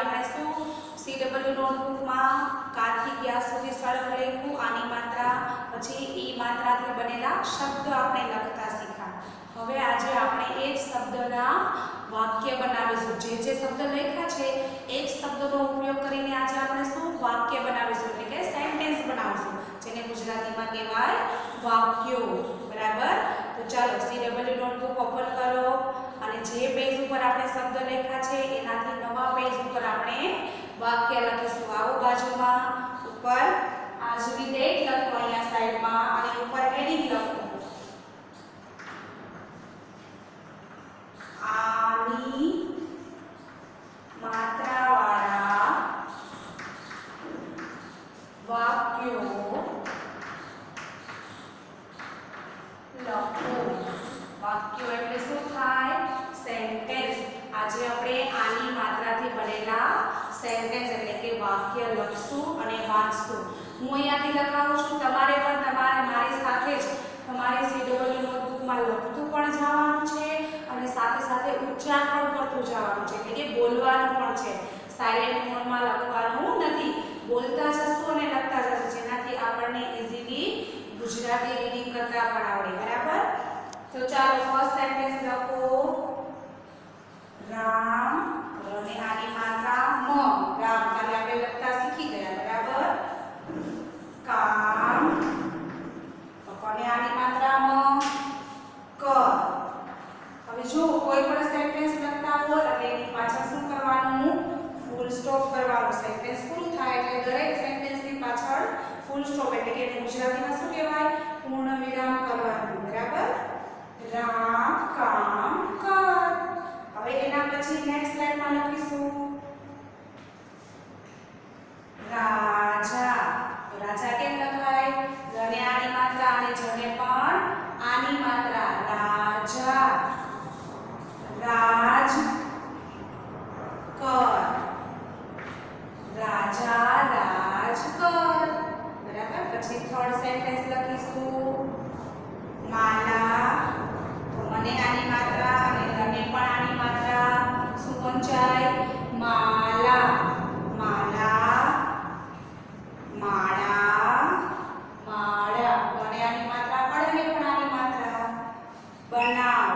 આપણે શું CW નોટબુકમાં કાથી ક્યાં સુધી સળંગ લખ્યું, આની માત્રા, પછી ઈ માત્રાથી બનેલા શબ્દ આપણે લખતા શીખ્યા। હવે આજે આપણે એ જ શબ્દના વાક્ય બનાવીશું। જે શબ્દ લખ્યા છે એ જ શબ્દનો ઉપયોગ કરીને આજે આપણે શું વાક્ય બનાવીશું, એટલે કે સેન્ટેન્સ બનાવીશું, જેને ગુજરાતીમાં કહેવાય વાક્યો। બરાબર, તો ચાલો CW નોટબુક ઓપન કરો અને જે પેજ ઉપર આપણે શબ્દ લખ્યા છે એનાથી નવા પેજ ઉપર આપણે વાક્ય લખીશું। આવો બાજુમાં ઉપર આ જ રીતે લખો, અહીંયા સાઈડમાં, અને ઉપર હેડિંગ લખો, આની માત્રાવાળા વાક્યો લખો। વાક્યો એટલે શું થાય? સેન્ટેન્સ। આજે આપણે આની માત્રાથી બનેલા સેન્ટેન્સ એટલે કે વાક્ય લખશું અને વાંચશું। હું અહીંયાથી લખાવું છું, તમારે પણ મારી સાથે જ તમારી CW નોટબુકમાં લખતું પણ જવાનું છે અને સાથે સાથે ઉચ્ચાર પણ કરતું જવાનું છે, એટલે કે બોલવાનું પણ છે। સાયલેન્ટ મોડમાં લખવાનું નથી, બોલતા જશું અને લખતા જશું, જેનાથી આપણને ઈઝીલી ગુજરાતી રીડિંગ કરતા પણ આવડે। બરાબર, તો ચાલો ફર્સ્ટ સેન્ટેન્સ લખો, રામ, અને આની માત્રા મ, રામ કાલે આપણે લખતા શીખી ગયા। બરાબર, કામ, અને આની માત્રા મ, કર। હવે જો કોઈ પણ સેન્ટેન્સ લખતા હોય એટલે એની પાછળ શું કરવાનું? ફૂલ સ્ટોપ કરવાનું। સેન્ટેન્સ પૂરું થાય એટલે દરેક સેન્ટેન્સની પાછળ ફૂલ સ્ટોપ, એટલે કે એને ગુજરાતીમાં શું કહેવાય? પૂર્ણ વિરામ કરવાનું। બરાબર, રામ કામ કર। હવે એના પછી નેક્સ્ટ લાઈનમાં લખીશું રાજા। તો રાજા કેમ લખાય? અને આની માત્રા અને જને પણ આની માત્રા, રાજા, રાજ કર, રાજા રાજ કર। બરાબર, પછી થર્ડ સેન્ટેન્સ લખીશું માલા। તો મને આની માત્રા અને તને પણ આની માત્રા શું વંચાય? માલા, માલા, માળા, માળા। મને આની માત્રા, પડને પણ આની માત્રા, બનાવ,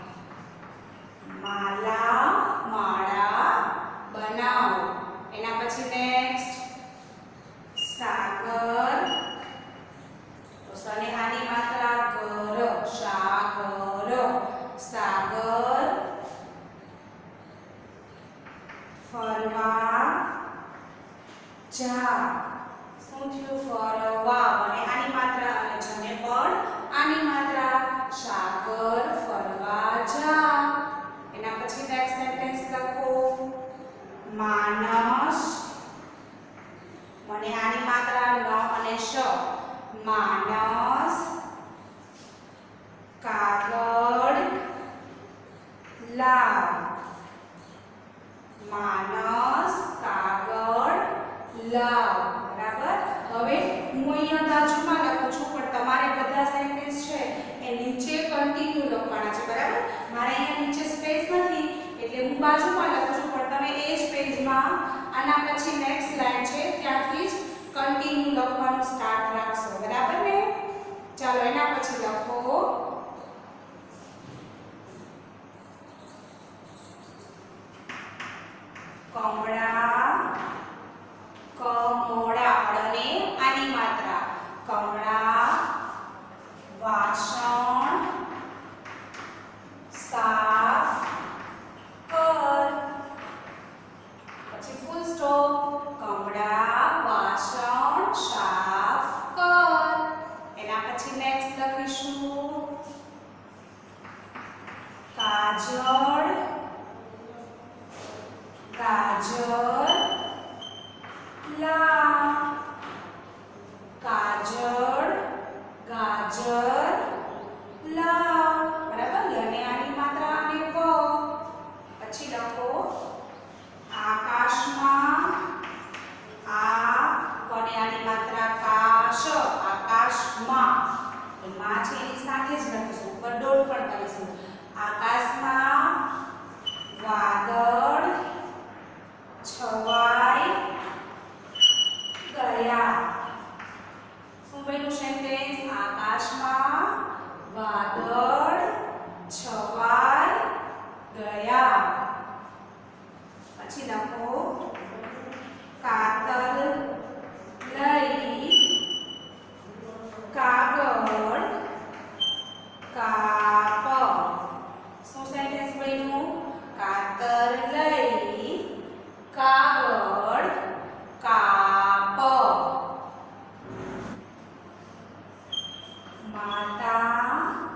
માલા, માળા, બનાવ। એના પછી નેક્સ્ટ સાગર, તો સને આની માત્રા ગર, સાગર, સાગર, ફરવા જા। શું થયું? ફરવા, અને આની માત્રા અને જને પણ આની માત્રા, સાગર ફરવા જા। એના પછી નેક્સ્ટ સેન્ટેન્સ લખો માનસ, મને આની માત્રા ન અને શ, માનસ, કાગળ લાવ, માનસ, કાગળ લાવ। બરાબર, હવે હું અહીંયા બાજુમાં લખું છું, પણ તમારે બધા સેન્ટેન્સ છે એ નીચે કન્ટિન્યુ લખવાના છે। બરાબર, મારે અહીંયા નીચે સ્પેસ નથી એટલે હું બાજુમાં લખું છું, પણ તમે એ જ પેજમાં આના પછી નેક્સ્ટ લાઈન છે ત્યાંથી જ કન્ટિન્યુ લખવાનું સ્ટાર્ટ રાખશો। બરાબર ને? ચાલો એના પછી લખો કમળા, કમોડા, અને આની માત્રા, કમળા, વાસણ સાફ કર। પછી ફૂલ સ્ટોપ, કમળા, વાસણ સાફ કર। એના પછી નેક્સ્ટ લખીશું કાજળ, ગાજર લાવ, કાજળ, ગાજર લાવ। બરાબર, અને આની માત્રા અને વ। પછી લખો આકાશમાં છવાઈ ગયા. શું બન્યું સેન્ટેન્સ? આકાશમાં વાદળ છવાઈ ગયા. પછી લખો કાતર લઈ કાગળ કાપ. શું સેન્ટેન્સ બન્યું? કાતર લઈ કાગળ કાપ. માતા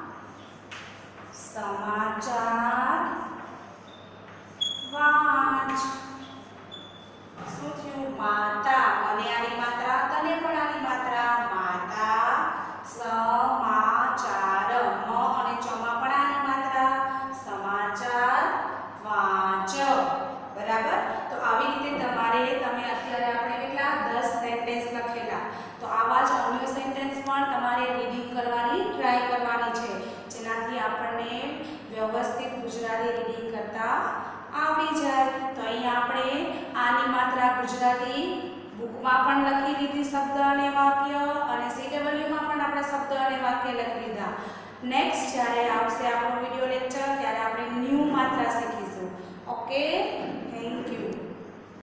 સમાચાર વાંચ. શું થયું? માતા, મને આની માત્રા, તને પણ આની માત્રા. માતા સમાચાર, મ અને ચ માં પણ આની માત્રા. સમાચાર વાંચ. બરાબર. તો આવી રીતે તમે અત્યારે આપણે કેટલા 10 સેન્ટેન્સ લખેલા. તો આવા જ અન્ય સેન્ટેન્સ પણ તમારે રીડિંગ કરવાની ટ્રાય કરવાની છે, જેનાથી આપણને વ્યવસ્થિત ગુજરાતી રીડિંગ કરતા આવડી જાય. તો અહીંયા આપણે આની માત્રા ગુજરાતી બુકમાં પણ લખી લીધી, શબ્દ અને વાક્ય, અને CW માં પણ આપણે શબ્દ અને વાક્ય લખી લીધા. નેક્સ્ટ જ્યારે આવશે આપણો વિડિયો લેક્ચર ત્યારે આપણે ન્યૂ માત્રા શીખીશું. Okay, thank you.